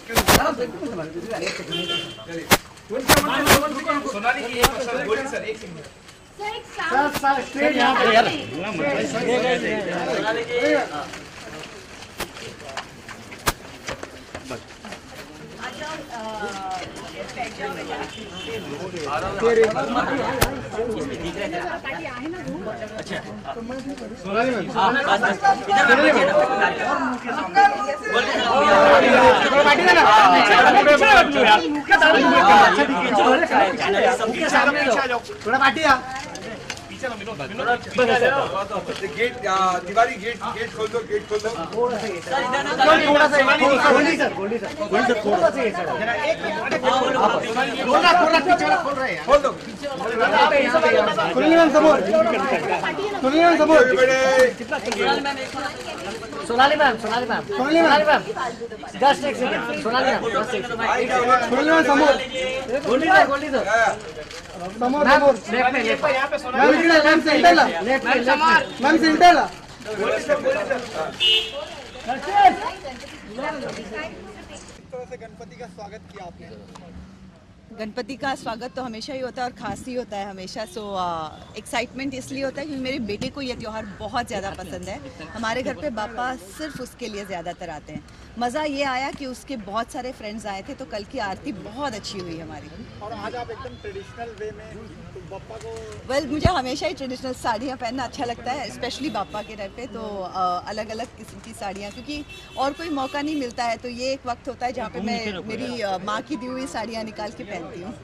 सोनाली की बोलिए सर, एक सिंगल सर स्ट्रेट यहाँ पे यार सोनाली जी सोनाली मैम थोड़ा पार्टी गेट दीवारी गेट खोल दो, गेट खोल दो। थोड़ा सा थोड़ा सा खोल दो। सोनाली मैम जस्ट एक सेकंड सोनाली मैम जस्ट एक सेकंड गणपति का स्वागत किया आपने? गणपति का स्वागत तो हमेशा ही होता है और खास ही होता है हमेशा। सो एक्साइटमेंट इसलिए होता है क्योंकि मेरे बेटे को ये त्यौहार बहुत ज़्यादा पसंद है। हमारे घर पे पापा सिर्फ उसके लिए ज़्यादातर आते हैं। मज़ा ये आया कि उसके बहुत सारे फ्रेंड्स आए थे तो कल की आरती बहुत अच्छी हुई हमारी। और आज आप एकदम ट्रेडिशनल वे में बाप्पा को मुझे हमेशा ही ट्रेडिशनल साड़ियाँ पहनना अच्छा लगता है, स्पेशली बाप्पा के घर पे तो अलग अलग किस्म की साड़ियाँ, क्योंकि और कोई मौका नहीं मिलता है। तो ये एक वक्त होता है जहाँ पे मैं मेरी माँ की दी हुई साड़ियाँ निकाल के पहनती हूँ।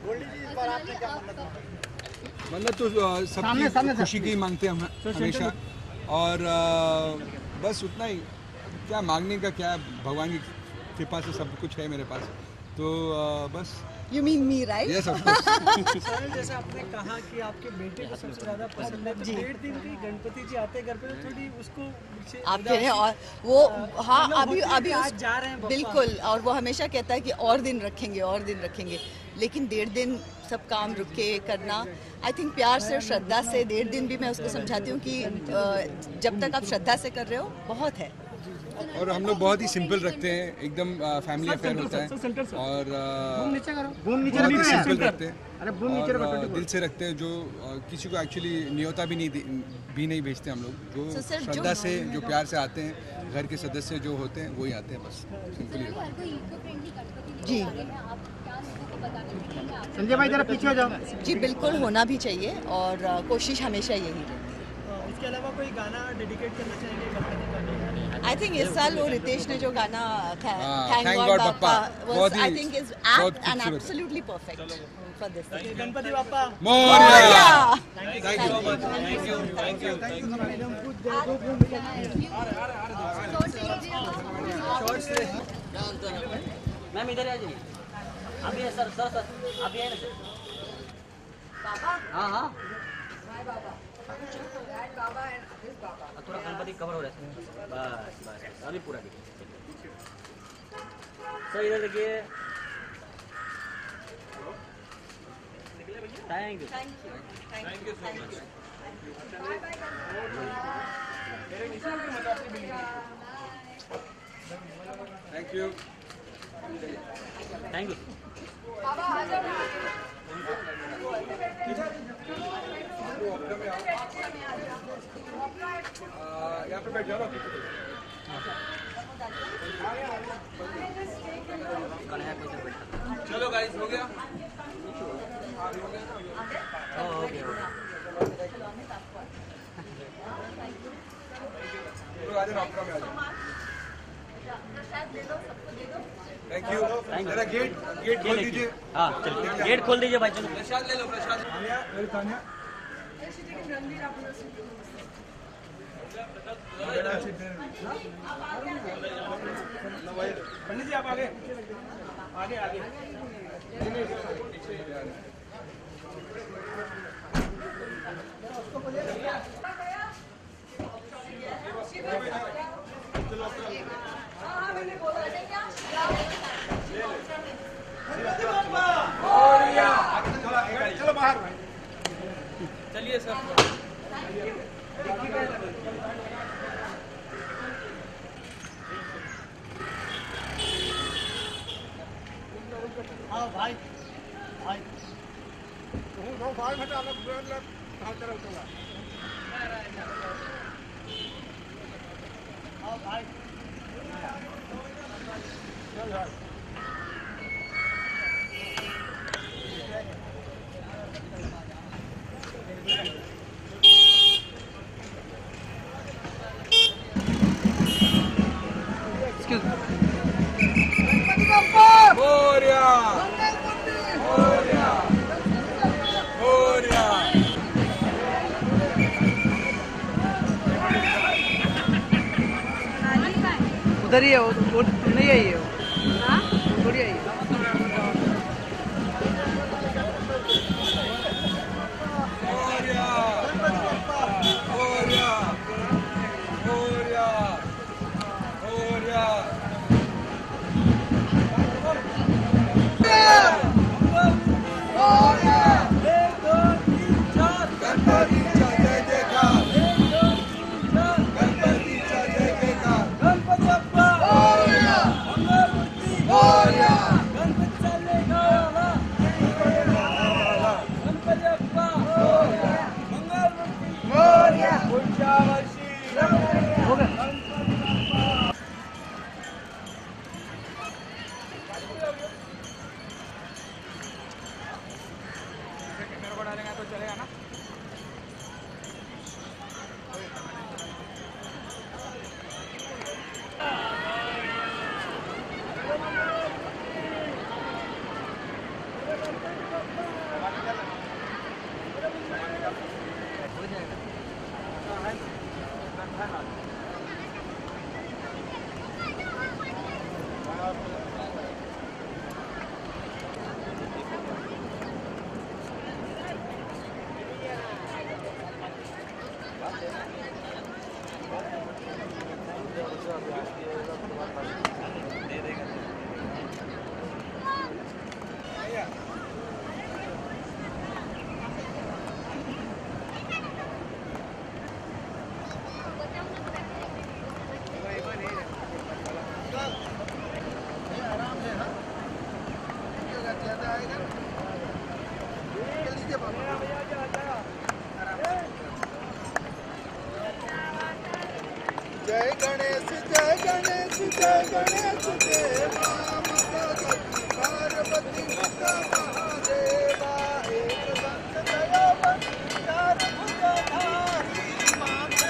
मतलब तो सबकी खुशी की मांगते हैं हम हमेशा, और बस उतना ही। क्या मांगने का क्या, भगवान की कृपा से सब कुछ है मेरे पास, तो बस। You mean me, right? Yes, of course. Sir जैसे आपने कहा कि आपके बेटे को सबसे ज़्यादा पसंद है, तो 1.5 दिन की गणपति जी आते हैं घर पे तो थोड़ी उसको आप कह रहे हैं और वो हाँ अभी आज जा रहे हैं बिल्कुल, और वो हमेशा कहता है कि और दिन रखेंगे, लेकिन 1.5 दिन सब काम रुक के करना। आई थिंक प्यार से और श्रद्धा से 1.5 दिन भी मैं उसको समझाती हूँ कि जब तक आप श्रद्धा से कर रहे हो बहुत है। और हम लोग बहुत ही सिंपल रखते हैं, एकदम फैमिली अफेयर होता है, और बहुत ही सिंपल रखते हैं और दिल से रखते हैं। जो किसी को एक्चुअली न्योता भी नहीं भेजते हम लोग, जो श्रद्धा से जो प्यार से आते हैं, घर के सदस्य जो होते हैं वही आते हैं, बस सिंपल ही। जी संजय भाई जरा पीछे हो जाओ। जी बिल्कुल होना भी चाहिए और कोशिश हमेशा यही रहती है। इसके अलावा कोई गाना डेडिकेट करना चाहेंगे गणपति का? आई थिंक इस साल वो रितेश ने जो गाना Thank God Bappa I think is apt and absolutely perfect for this. Ganpati Bappa Morya. Thank you. Ma'am इधर आ जाइए। अभी है सर अभी है ना सर। हाँ थोड़ा गणपति कवर हो रहा है बस अभी पूरा देखिए सर, इधर देखिए। Thank you so much. Thank you. यहाँ पे बैठ जाओ। चलो गाइस, हो गया। Thank you. जरा गेट खोल दीजिए। हाँ चलिए गेट खोल दीजिए भाई। चलो प्रसाद ले लो। प्रसाद पंडित जी आप आगे। चलो बाहर। चलिए सर। आओ भाई भाई आओ भाई उधर ही है वो नहीं आई है वो थोड़ी आई है जय गणेश जय गणेश जय गणेश देवा पार्वती माता महादेवा एक दंत दयावंत चार भुजधारी माते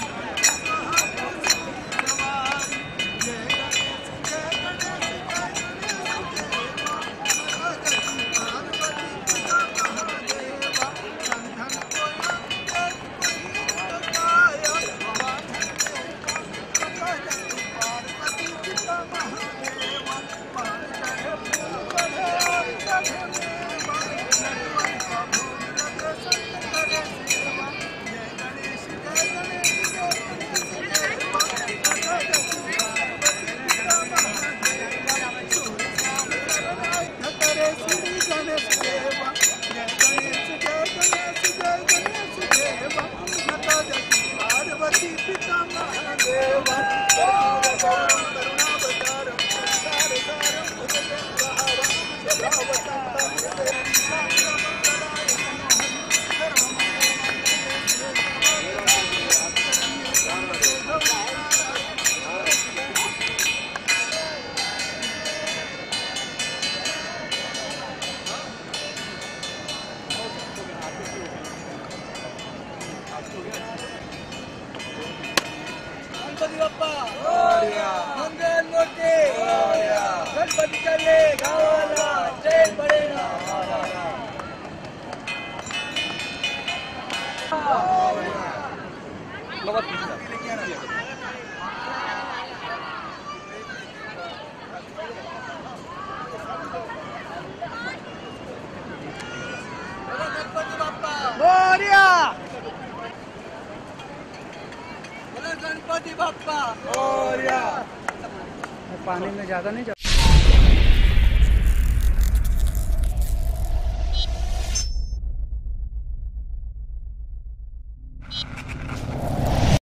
गणपति बाप्पा मंगल मूर्ति गणपति चले गावाला जय पडेगा गणपति बाप्पा मोरया गणपति बाप्पा मोरया। पानी में ज्यादा नहीं जाओ।